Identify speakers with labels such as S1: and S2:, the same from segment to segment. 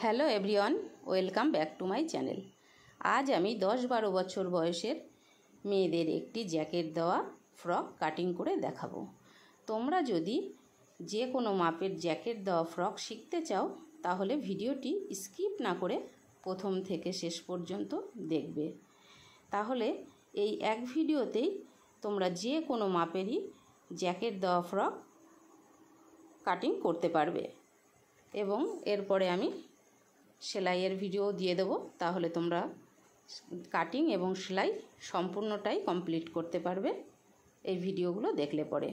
S1: Hello everyone, welcome back to my channel. আজ আমি 10-12 বছর বয়সের মেয়েদের একটি জ্যাকেট দেওয়া ফ্রক কাটিং করে দেখাবো। তোমরা যদি যে কোনো মাপের জ্যাকেট দেওয়া ফ্রক শিখতে চাও তাহলে ভিডিওটি স্কিপ না করে প্রথম থেকে শেষ পর্যন্ত দেখবে। তাহলে এই এক ভিডিওতেই তোমরা যে কোনো মাপেরই জ্যাকেট দেওয়া ফ্রক কাটিং করতে পারবে এবং এরপরে আমি সেলাইয়ের ভিডিও দিয়ে দেব, তাহলে তোমরা কাটিং এবং সেলাই সম্পূর্ণটাই কমপ্লিট করতে পারবে এই ভিডিওগুলো দেখলে পরে।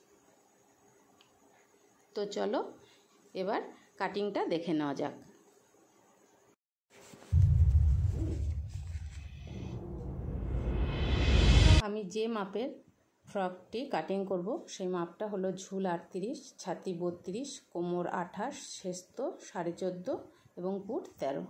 S1: তো চলো এবার কাটিংটা দেখে নেওয়া যাক। আমি যে মাপের ফ্রকটি কাটিং করব সেই মাপটা হলো ঝুল 38, ছাতি 32, কোমর 28, শেস্ত 14.5 এবং পুট 13।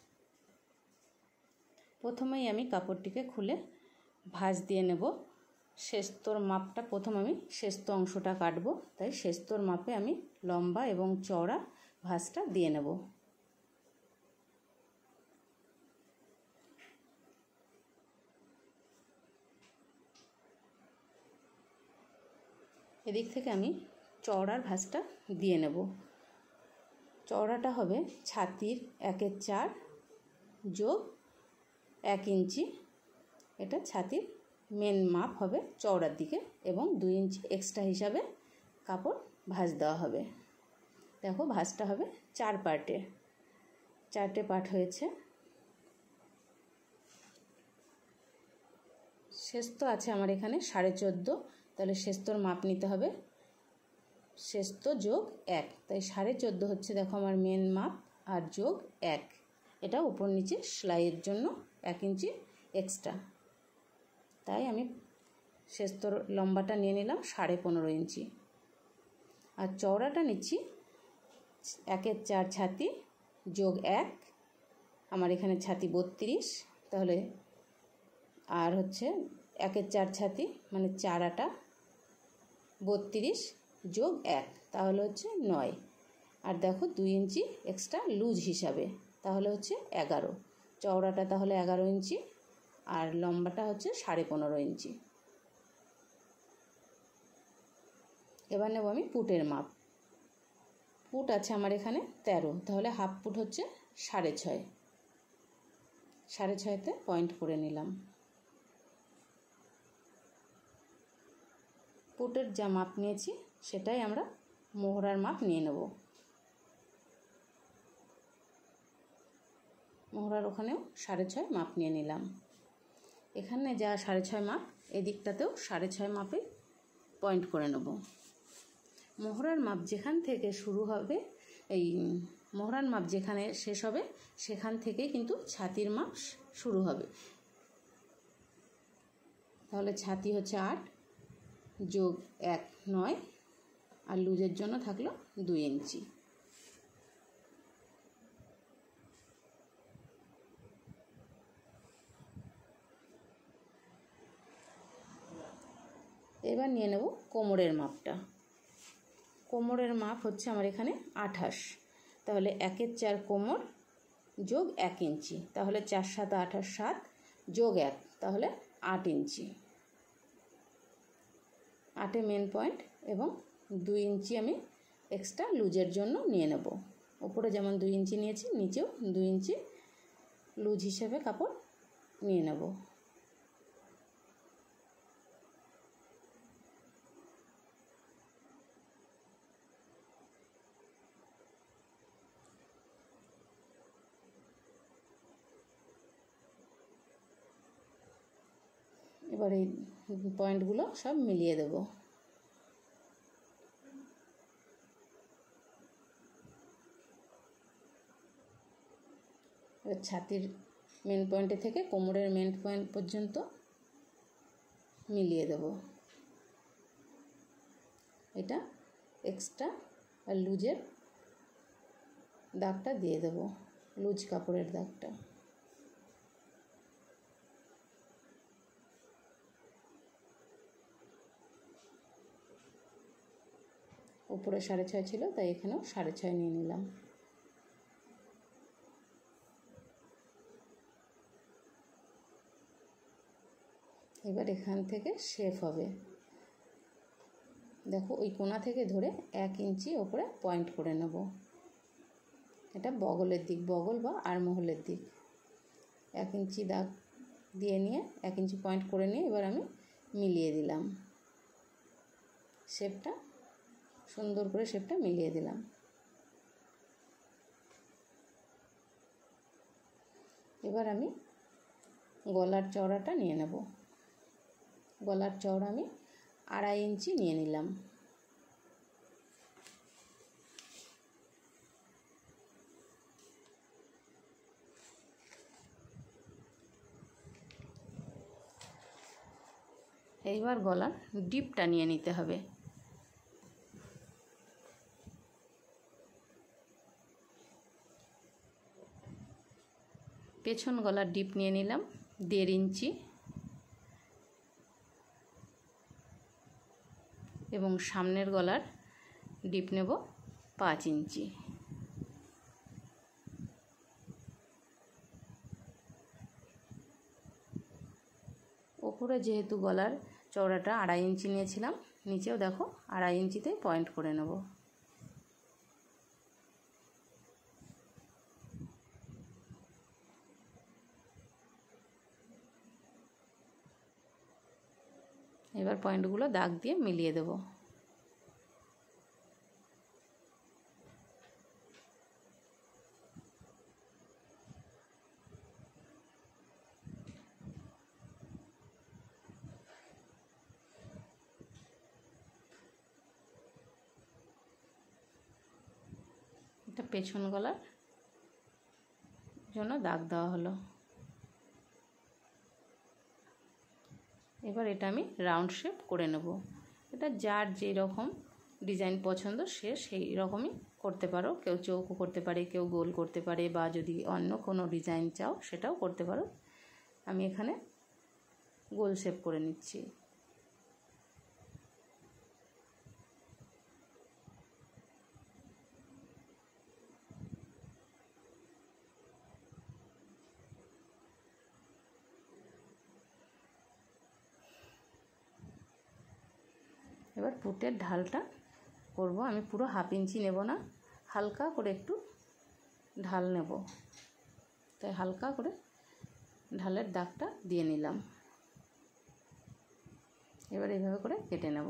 S1: প্রথমেই আমি কাপড়টিকে খুলে ভাঁজ দিয়ে নেব। শেস্তর মাপটা প্রথম আমি শেস্ত অংশটা কাটবো, তাই শেস্তর মাপে আমি লম্বা এবং চওড়া ভাঁজটা দিয়ে নেব। এদিক থেকে আমি চওড়ার ভাঁজটা দিয়ে নেব। চওড়াটা হবে ছাতির 1/4 যোগ 1 ইঞ্চি। এটা ছাতির মেন মাপ হবে চওড়ার দিকে এবং 2 ইঞ্চি এক্সট্রা হিসাবে কাপড় ভাঁজ দেওয়া হবে। দেখো ভাঁজটা হবে 4 পার্টে, 4টে পার্ট হয়েছে। শেস্ত আছে আমার এখানে 14.5, তাহলে শেস্তর মাপ নিতে হবে শেস্ত যোগ 1, তাই 14.5 হচ্ছে দেখো আমার মেন মাপ, আর যোগ 1 এটা উপর নিচে সেলাইয়ের জন্য 1 ইঞ্চি এক্সট্রা। তাই আমি শেস্তর লম্বাটা নিয়ে নিলাম 15.5 ইঞ্চি, আর চওড়াটা নিচ্ছি 1/4 ছাতি যোগ 1, আমার এখানে ছাতি 32, তাহলে আর হচ্ছে 1/4 ছাতি মানে 4/8 32 যোগ 1, তাহলে হচ্ছে 9, আর দেখো 2 ইঞ্চি এক্সট্রা লুজ হিসাবে, তাহলে হচ্ছে 11। চওড়াটা তাহলে 11 ইঞ্চি আর লম্বাটা হচ্ছে 15.5 ইঞ্চি। এবার নেব আমি পুটের মাপ। পুট আছে আমার এখানে 13, তাহলে হাফ পুট হচ্ছে 6.5, 6.5তে পয়েন্ট করে নিলাম। পুটের যা মাপ নিয়েছি সেটাই আমরা মোহরার মাপ নিয়ে নেব। মোহরার ওখানেও 6.5 মাপ নিয়ে নিলাম। এখানে যা 6.5 মাপ, এদিকটাতেও 6.5 মাপে পয়েন্ট করে নেব। মোহরার মাপ যেখান থেকে শুরু হবে, এই মোহরার মাপ যেখানে শেষ হবে সেখান থেকেই কিন্তু ছাতির মাপ শুরু হবে। তাহলে ছাতি হচ্ছে 8 যোগ 1 9, আর লুজের জন্য থাকলো 2 ইঞ্চি। এবার নিয়ে নেব কোমরের মাপটা। কোমরের মাপ হচ্ছে আমার এখানে 28, তাহলে 1/4 কোমর যোগ 1 ইঞ্চি, তাহলে 4 7 28 7 যোগ 1, তাহলে 8 ইঞ্চি। 8এ মেন পয়েন্ট এবং 2 ইঞ্চি আমি এক্সট্রা লুজের জন্য নিয়ে নেব। উপরে যেমন 2 ইঞ্চি নিয়েছি, নিচেও 2 ইঞ্চি লুজ হিসেবে কাপড় নিয়ে নেব। এবার এই পয়েন্টগুলো সব মিলিয়ে দেব। এবার ছাতির মেন পয়েন্টে থেকে কোমরের মেন পয়েন্ট পর্যন্ত মিলিয়ে দেব। এটা এক্সট্রা আর লুজের দাগটা দিয়ে দেব, লুজ কাপড়ের দাগটা। উপরে 6.5 ছিল, তাই এখানেও 6.5 নিয়ে নিলাম। এবার এখান থেকে শেপ হবে। দেখো ওই কোণা থেকে ধরে 1 ইঞ্চি ওপরে পয়েন্ট করে নেব। এটা বগলের দিক, বগল বা আড়মোহলের দিক। 1 ইঞ্চি দাগ দিয়ে নিয়ে 1 ইঞ্চি পয়েন্ট করে নিয়ে এবার আমি মিলিয়ে দিলাম শেপটা, সুন্দর করে শেপটা মিলিয়ে দিলাম। এবার আমি গলার চওড়াটা নিয়ে নেব। গলার চওড়া আমি 2.5 ইঞ্চি নিয়ে নিলাম। এইবার গলার ডিপটা নিয়ে নিতে হবে। পেছন গলার ডিপ নিয়ে নিলাম 1.5 ইঞ্চি এবং সামনের গলার ডিপ নেব 5 ইঞ্চি। ওপরে যেহেতু গলার চওড়াটা 2.5 ইঞ্চি নিয়েছিলাম, নিচেও দেখো 2.5 ইঞ্চিতে পয়েন্ট করে নেব। এবার পয়েন্টগুলো দাগ দিয়ে মিলিয়ে দেব। এটা পেছন গলার জন্য দাগ দেওয়া হলো। এবার এটা আমি রাউন্ড শেপ করে নেব। এটা যার যেই রকম ডিজাইন পছন্দ সে সেই রকমই করতে পারো। কেউ চৌকো করতে পারে, কেউ গোল করতে পারে, বা যদি অন্য কোনো ডিজাইন চাও সেটাও করতে পারো। আমি এখানে গোল শেপ করে নিচ্ছি। এবার পুটের ঢালটা করব। আমি পুরো 1/2 ইঞ্চি নেব না, হালকা করে একটু ঢাল নেব। তাই হালকা করে ঢালের দাগটা দিয়ে নিলাম। এবার এইভাবে করে কেটে নেব।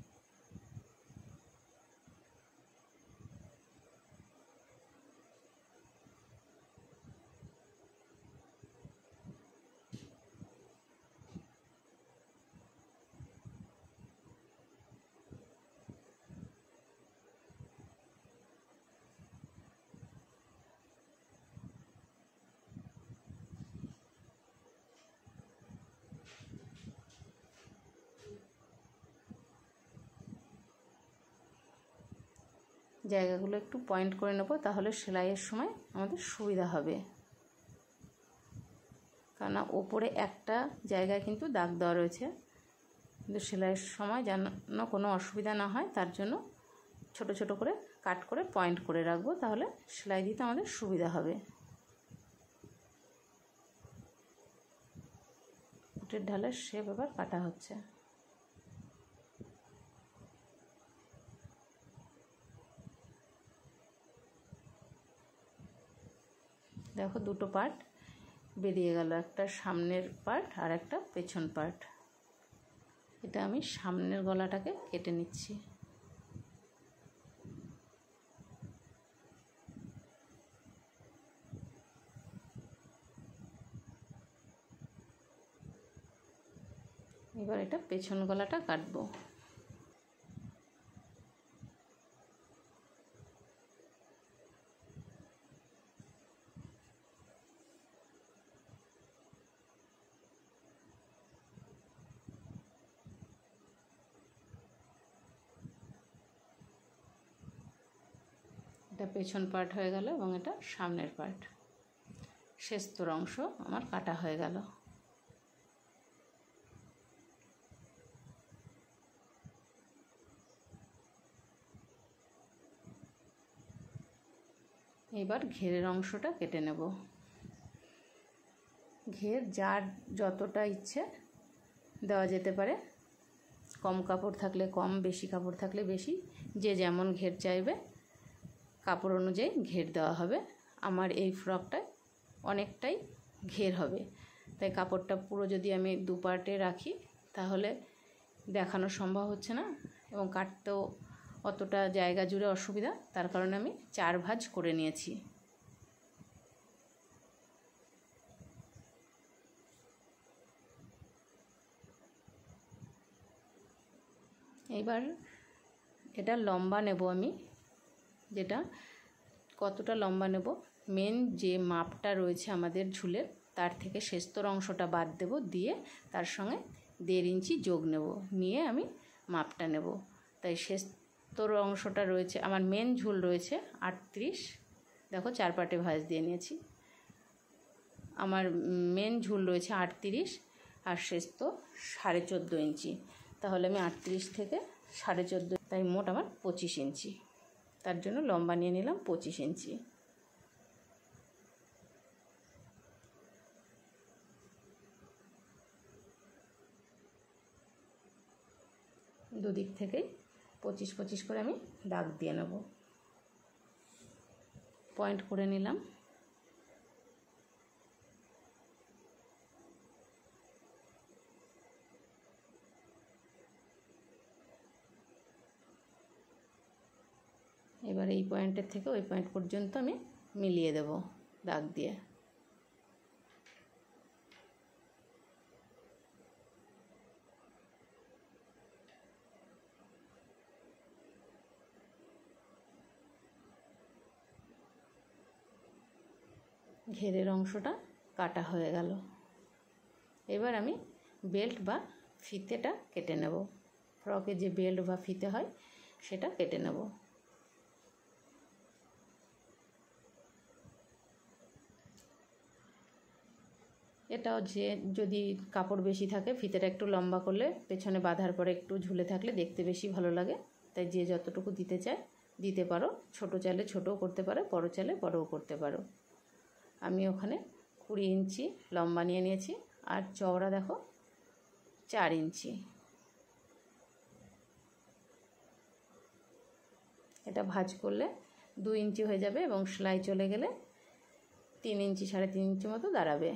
S1: জায়গাগুলো একটু পয়েন্ট করে নেব, তাহলে সেলাইয়ের সময় আমাদের সুবিধা হবে। কেননা ওপরে একটা জায়গায় কিন্তু দাগ দেওয়া রয়েছে, কিন্তু সেলাইয়ের সময় যেন কোনো অসুবিধা না হয় তার জন্য ছোট ছোট করে কাট করে পয়েন্ট করে রাখবো, তাহলে সেলাই দিতে আমাদের সুবিধা হবে। পুটের ঢালের শেপ এবার কাটা হচ্ছে। দেখো দুটো পার্ট বেরিয়ে গেল, একটা সামনের পার্ট আর একটা পেছন পার্ট। এটা আমি সামনের গলাটাকে কেটে নিচ্ছি। এবার এটা পেছন গলাটা কাটবো। এটা পেছন পার্ট হয়ে গেল এবং এটা সামনের পার্ট। শেষতর অংশ আমার কাটা হয়ে গেল। এবার ঘেরের অংশটা কেটে নেব। ঘের যার যতটা ইচ্ছে দেওয়া যেতে পারে, কম কাপড় থাকলে কম, বেশি কাপড় থাকলে বেশি, যে যেমন ঘের চাইবে কাপড় অনুযায়ী ঘের দেওয়া হবে। আমার এই ফ্রকটায় অনেকটাই ঘের হবে, তাই কাপড়টা পুরো যদি আমি দু পার্টে রাখি তাহলে দেখানো সম্ভব হচ্ছে না এবং কাটতেও অতটা জায়গা জুড়ে অসুবিধা, তার কারণে আমি 4 ভাঁজ করে নিয়েছি। এইবার এটা লম্বা নেব আমি, যেটা কতটা লম্বা নেব, মেন যে মাপটা রয়েছে আমাদের ঝুলের তার থেকে শেষতর অংশটা বাদ দেব, দিয়ে তার সঙ্গে 1.5 ইঞ্চি যোগ নেব, নিয়ে আমি মাপটা নেব। তাই শেষতর অংশটা রয়েছে আমার, মেন ঝুল রয়েছে 38, দেখো 4 পার্টে ভাঁজ দিয়ে নিয়েছি। আমার মেন ঝুল রয়েছে 38 আর শেষতর 14.5 ইঞ্চি, তাহলে আমি 38 থেকে 14.5, তাই মোট আমার 25 ইঞ্চি। তার জন্য লম্বা নিয়ে নিলাম 25 ইঞ্চি। দুদিক থেকেই 25-25 করে আমি দাগ দিয়ে নেব। পয়েন্ট করে নিলাম। এবার এই পয়েন্টের থেকে ওই পয়েন্ট পর্যন্ত আমি মিলিয়ে দেব দাগ দিয়ে। ঘেরের অংশটা কাটা হয়ে গেল। এবার আমি বেল্ট বা ফিতেটা কেটে নেব। ফ্রকে যে বেল্ট বা ফিতে হয় সেটা কেটে নেব। এটাও যে যদি কাপড় বেশি থাকে ফিতেটা একটু লম্বা করলে পেছনে বাঁধার পরে একটু ঝুলে থাকলে দেখতে বেশি ভালো লাগে, তাই যে যতটুকু দিতে চায় দিতে পারো। ছোট চাইলে ছোটও করতে পারো, বড় চাইলে বড়ও করতে পারো। আমি ওখানে 20 ইঞ্চি লম্বা নিয়ে নিয়েছি আর চওড়া দেখো 4 ইঞ্চি। এটা ভাঁজ করলে 2 ইঞ্চি হয়ে যাবে এবং সেলাই চলে গেলে 3 ইঞ্চি 3.5 ইঞ্চি মতো দাঁড়াবে।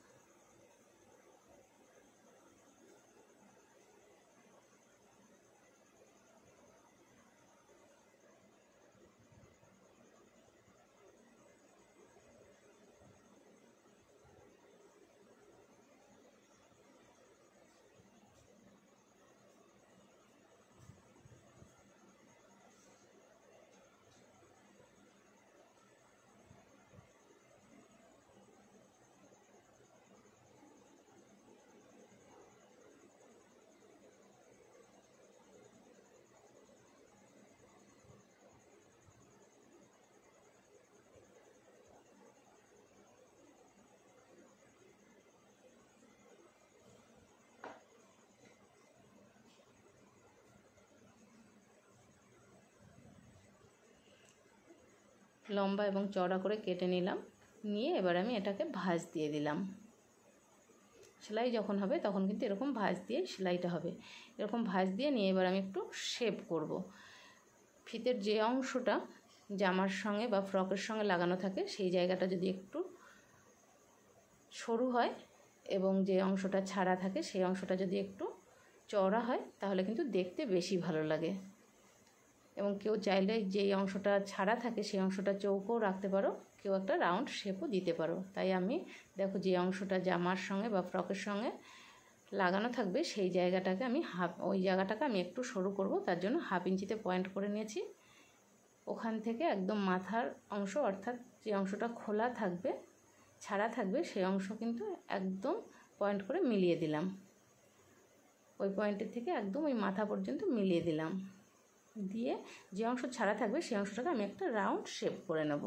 S1: লম্বা এবং চওড়া করে কেটে নিলাম, নিয়ে এবার আমি এটাকে ভাঁজ দিয়ে দিলাম। সেলাই যখন হবে তখন কিন্তু এরকম ভাঁজ দিয়ে সেলাইটা হবে। এরকম ভাঁজ দিয়ে নিয়ে এবার আমি একটু শেপ করব। ফিতের যে অংশটা জামার সঙ্গে বা ফ্রকের সঙ্গে লাগানো থাকে সেই জায়গাটা যদি একটু সরু হয় এবং যে অংশটা ছাড়া থাকে সেই অংশটা যদি একটু চওড়া হয় তাহলে কিন্তু দেখতে বেশি ভালো লাগে। এবং কেউ চাইলে যেই অংশটা ছাড়া থাকে সেই অংশটা চৌকোও রাখতে পারো, কেউ একটা রাউন্ড শেপও দিতে পারো। তাই আমি দেখো যে অংশটা জামার সঙ্গে বা ফ্রকের সঙ্গে লাগানো থাকবে সেই জায়গাটাকে আমি ওই জায়গাটাকে আমি একটু সরু করব, তার জন্য 1/2 ইঞ্চিতে পয়েন্ট করে নিয়েছি। ওখান থেকে একদম মাথার অংশ অর্থাৎ যে অংশটা খোলা থাকবে ছাড়া থাকবে সেই অংশ কিন্তু একদম পয়েন্ট করে মিলিয়ে দিলাম। ওই পয়েন্টের থেকে একদম ওই মাথা পর্যন্ত মিলিয়ে দিলাম, দিয়ে যে অংশ ছাড়া থাকবে সেই অংশটাকে আমি একটা রাউন্ড শেপ করে নেব।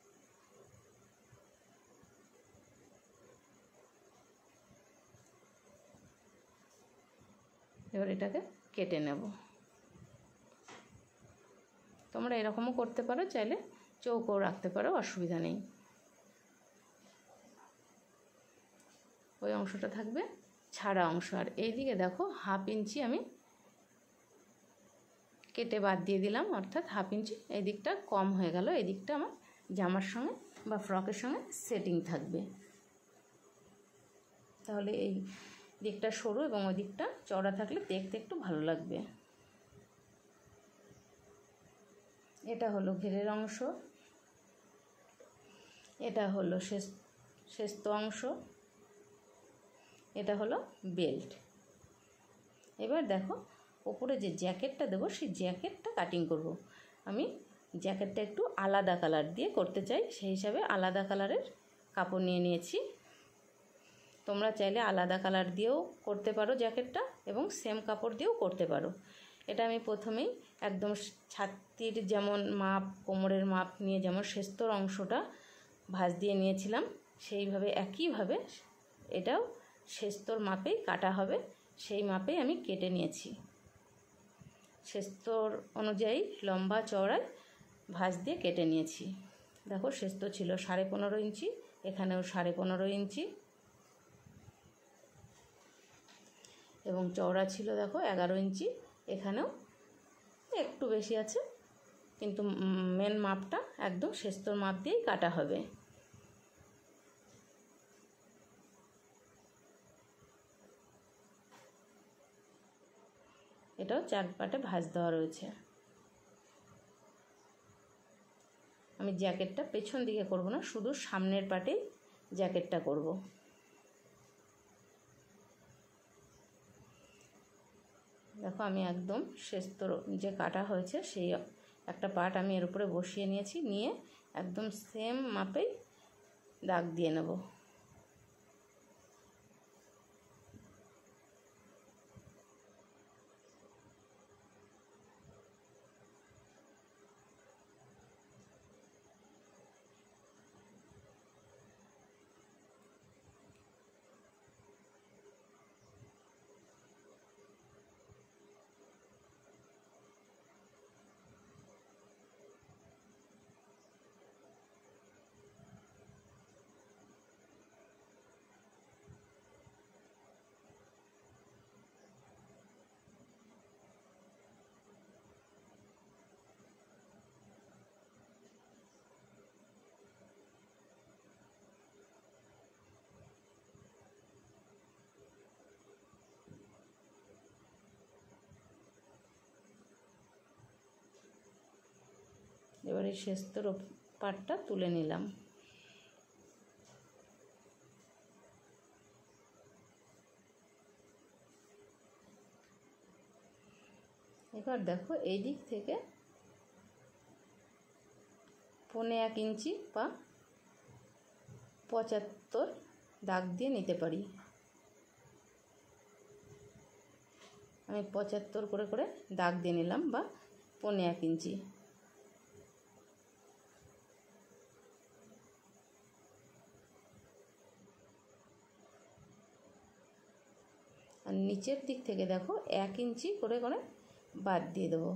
S1: এবার এটাকে কেটে নেব। তোমরা এরকমও করতে পারো, চাইলে চৌকোও রাখতে পারো, অসুবিধা নেই। ওই অংশটা থাকবে ছাড়া অংশ। আর এইদিকে দেখো 1/2 ইঞ্চি আমি কেটে বাদ দিয়ে দিলাম, অর্থাৎ 1/2 ইঞ্চি এই দিকটা কম হয়ে গেল। এই দিকটা আমার জামার সঙ্গে বা ফ্রকের সঙ্গে সেটিং থাকবে। তাহলে এই দিকটা সরু এবং ওই দিকটা চওড়া থাকলে দেখতে একটু ভালো লাগবে। এটা হলো ঘেরের অংশ, এটা হলো শেষত অংশ, এটা হলো বেল্ট। এবার দেখো ওপরে যে জ্যাকেটটা দেবো সেই জ্যাকেটটা কাটিং করব। আমি জ্যাকেটটা একটু আলাদা কালার দিয়ে করতে চাই, সেই হিসাবে আলাদা কালারের কাপড় নিয়ে নিয়েছি। তোমরা চাইলে আলাদা কালার দিয়েও করতে পারো জ্যাকেটটা এবং সেম কাপড় দিয়েও করতে পারো। এটা আমি প্রথমেই একদম ছাতির যেমন মাপ, কোমরের মাপ নিয়ে যেমন শেষতর অংশটা ভাঁজ দিয়ে নিয়েছিলাম, সেইভাবে একইভাবে এটাও শেষতর মাপেই কাটা হবে। সেই মাপেই আমি কেটে নিয়েছি। শেষতর অনুযায়ী লম্বা চওড়ায় ভাঁজ দিয়ে কেটে নিয়েছি। দেখো শেষতর ছিল 15.5 ইঞ্চি, এখানেও 15.5 ইঞ্চি এবং চওড়া ছিল দেখো 11 ইঞ্চি, এখানেও একটু বেশি আছে, কিন্তু মেন মাপটা একদম শেষতর মাপ দিয়েই কাটা হবে। এটাও 4 পাটে ভাঁজ দেওয়া রয়েছে। আমি জ্যাকেটটা পেছন দিকে করব না, শুধু সামনের পাটেই জ্যাকেটটা করব। দেখো আমি একদম শেষতর যে কাটা হয়েছে সেই একটা পার্ট আমি এর উপরে বসিয়ে নিয়েছি, নিয়ে একদম সেম মাপেই দাগ দিয়ে নেব। এবারে শেষতর পাটটা তুলে নিলাম। এবার দেখো এই দিক থেকে 1.25 ইঞ্চি বা 75 দাগ দিয়ে নিতে পারি। আমি 75 করে করে দাগ দিয়ে নিলাম, বা 1.25 ইঞ্চি। আর নিচের দিক থেকে দেখো 1 ইঞ্চি করে করে বাদ দিয়ে দেবো।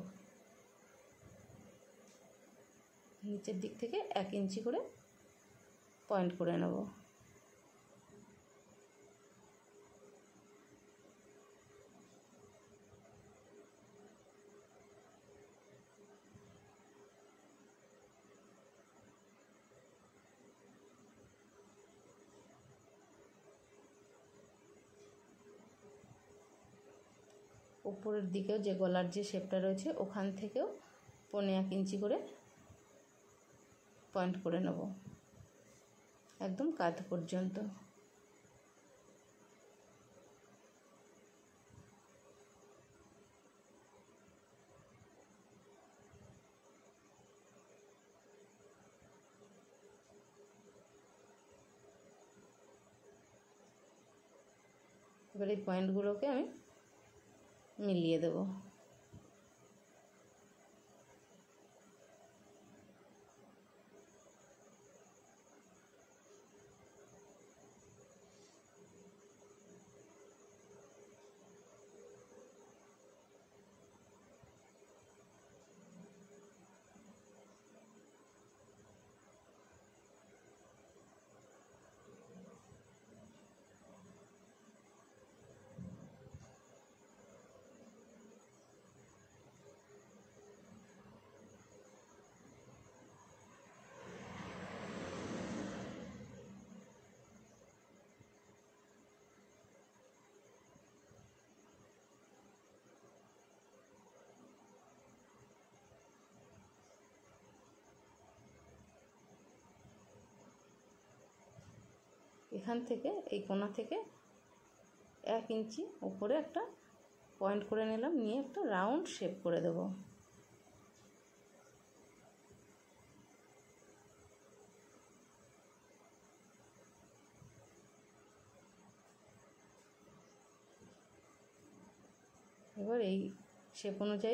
S1: নিচের দিক থেকে 1 ইঞ্চি করে পয়েন্ট করে নেব। উপরের দিকেও যে গলার যে শেপটা রয়েছে ওখান থেকেও 1.25 ইঞ্চি করে পয়েন্ট করে নেব একদম কাঁধ পর্যন্ত। এবার এই পয়েন্টগুলোকে আমি মিলিয়ে দেব। এখান থেকে এই কোণা থেকে 1 ইঞ্চি উপরে একটা পয়েন্ট করে নিলাম, নিয়ে একটা রাউন্ড শেপ করে দেব। এবার এই শেপ অনুযায়ী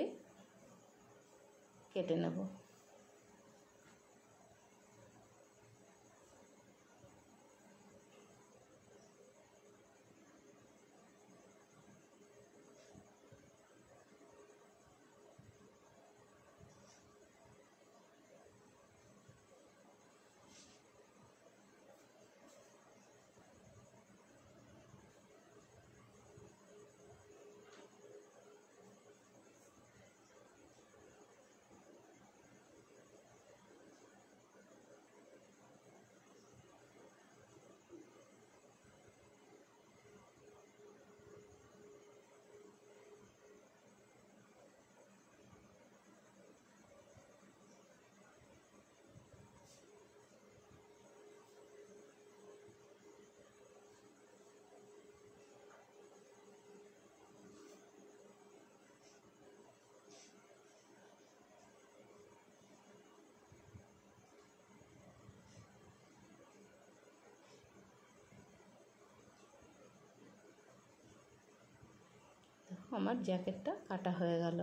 S1: কেটে নেব। দেখো আমার জ্যাকেটটা কাটা হয়ে গেল।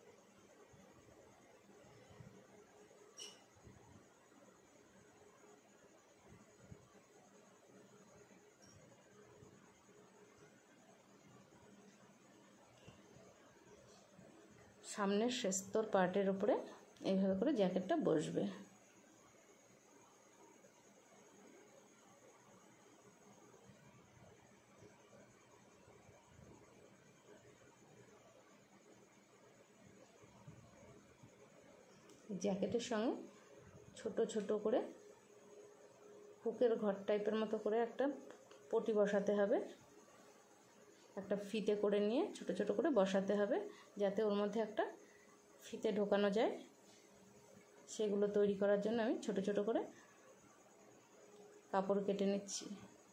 S1: সামনের শেস্তর পার্টের উপরে এইভাবে করে জ্যাকেটটা বসবে। জ্যাকেটের সঙ্গে ছোট ছোট করে হুকের ঘর টাইপের মতো করে একটা পটি বসাতে হবে, একটা ফিতে করে নিয়ে ছোট ছোট করে বসাতে হবে, যাতে ওর মধ্যে একটা ফিতে ঢোকানো যায়। সেগুলো তৈরি করার জন্য আমি ছোট ছোট করে কাপড় কেটে নিচ্ছি।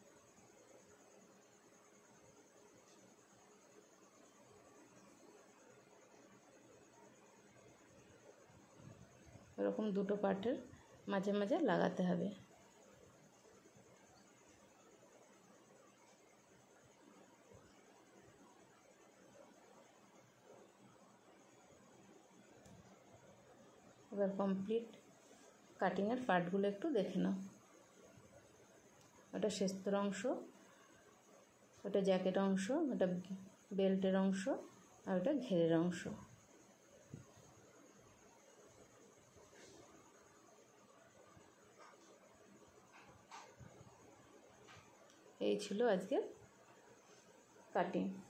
S1: এরকম দুটো পার্টের মাঝে মাঝে লাগাতে হবে। এবার কমপ্লিট কাটিংয়ের পার্টগুলো একটু দেখে নাও। ওটা শেস্তর অংশ, ওটা জ্যাকেট অংশ, ওটা বেল্টের অংশ, আর ওটা ঘেরের অংশ। এই ছিল আজকের কাটিং।